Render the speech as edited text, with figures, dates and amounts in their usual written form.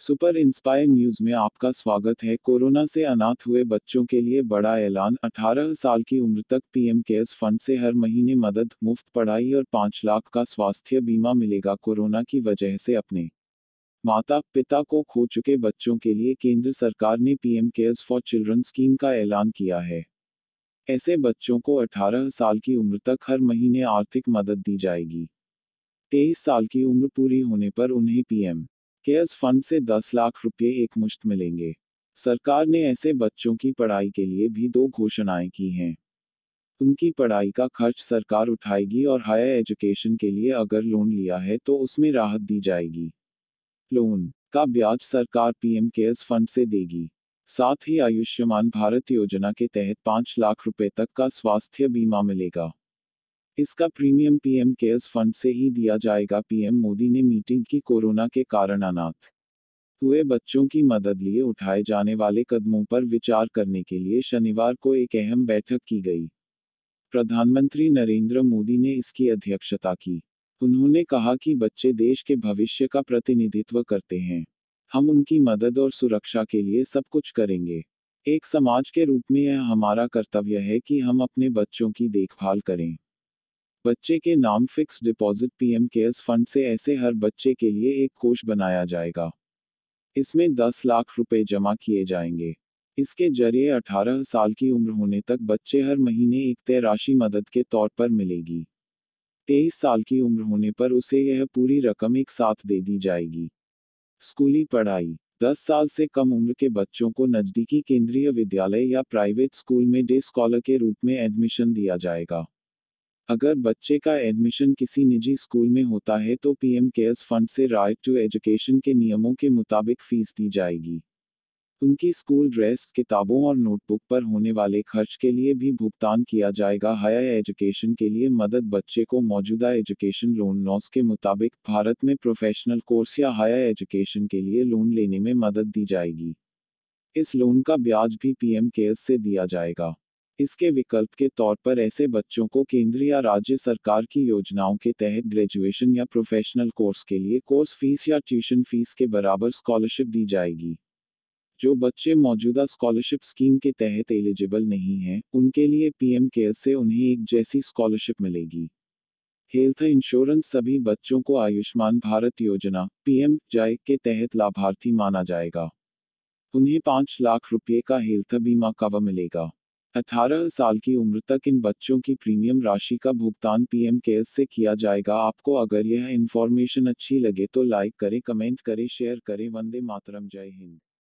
Super inspire news में आपका स्वागत है। कोरोना से अनाथ हुए बच्चों के लिए बड़ा ऐलान। 18 साल की उम्र तक पीएम केयर्स फंड से हर महीने मदद, मुफ्त पढ़ाई और 5 लाख का स्वास्थ्य बीमा मिलेगा। कोरोना की वजह से अपने माता पिता को खो चुके बच्चों के लिए केंद्र सरकार ने PM Cares for children scheme का ऐलान किया है। ऐसे बच्चों को 18 साल की उम्र तक हर महीने आर्थिक मदद दी जाएगी। 23 साल की उम्र पूरी होने पर उन्हें पीएम केयर्स फंड से 10 लाख रुपए एकमुश्त मिलेंगे। सरकार ने ऐसे बच्चों की पढ़ाई के लिए भी दो घोषणाएं की हैं। उनकी पढ़ाई का खर्च सरकार उठाएगी और हायर एजुकेशन के लिए अगर लोन लिया है तो उसमें राहत दी जाएगी। लोन का ब्याज सरकार पीएम केयर्स फंड से देगी। साथ ही आयुष्मान भारत योजना के तहत 5 लाख रुपए तक का स्वास्थ्य बीमा मिलेगा। इसका प्रीमियम पीएम केयर्स फंड से ही दिया जाएगा। पीएम मोदी ने मीटिंग की। कोरोना के कारण अनाथ हुए बच्चों की मदद लिए उठाए जाने वाले कदमों पर विचार करने के लिए शनिवार को एक अहम बैठक की गई। प्रधानमंत्री नरेंद्र मोदी ने इसकी अध्यक्षता की। उन्होंने कहा कि बच्चे देश के भविष्य का प्रतिनिधित्व करते हैं। हम उनकी मदद और सुरक्षा के लिए सब कुछ करेंगे। एक समाज के रूप में यह हमारा कर्तव्य है कि हम अपने बच्चों की देखभाल करें। बच्चे के नाम fix deposit PM Cares fund से ऐसे हर बच्चे के लिए एक कोष बनाया जाएगा। इसमें 10 लाख रुपए जमा किए जाएंगे। इसके जरिए 18 साल की उम्र होने तक बच्चे हर महीने एक तय राशि मदद के तौर पर मिलेगी। 23 साल की उम्र होने पर उसे यह पूरी रकम एक साथ दे दी जाएगी। स्कूली पढ़ाई 10 साल से कम उम्र के बच्चों को नजदीकी केंद्रीय विद्यालय या प्राइवेट स्कूल में डे स्कॉलर के रूप में एडमिशन दिया जाएगा। अगर बच्चे का एडमिशन किसी निजी स्कूल में होता है तो पीएम केयर्स फंड से राइट टू एजुकेशन के नियमों के मुताबिक फीस दी जाएगी। उनकी स्कूल ड्रेस, किताबों और नोटबुक पर होने वाले खर्च के लिए भी भुगतान किया जाएगा। हायर एजुकेशन के लिए मदद बच्चे को मौजूदा एजुकेशन लोन नॉस के मुताबिक भारत में प्रोफेशनल कोर्स या हायर एजुकेशन के लिए लोन लेने में मदद दी जाएगी। इस लोन का ब्याज भी पीएम केयर्स से दिया जाएगा। इसके विकल्प के तौर पर ऐसे बच्चों को केंद्र या राज्य सरकार की योजनाओं के तहत ग्रेजुएशन या प्रोफेशनल कोर्स के लिए कोर्स फीस या ट्यूशन फीस के बराबर स्कॉलरशिप दी जाएगी। जो बच्चे मौजूदा स्कॉलरशिप स्कीम के तहत एलिजिबल नहीं हैं, उनके लिए पीएम केयर्स से उन्हें एक जैसी स्कॉलरशिप मिलेगी। हेल्थ इंश्योरेंस सभी बच्चों को आयुष्मान भारत योजना पीएम जय के तहत लाभार्थी माना जाएगा। उन्हें 5 लाख रुपए का हेल्थ बीमा कवर मिलेगा। 18 साल की उम्र तक इन बच्चों की प्रीमियम राशि का भुगतान पीएम केयर्स से किया जाएगा। आपको अगर यह इंफॉर्मेशन अच्छी लगे तो लाइक करें, कमेंट करें, शेयर करें। वंदे मातरम, जय हिंद।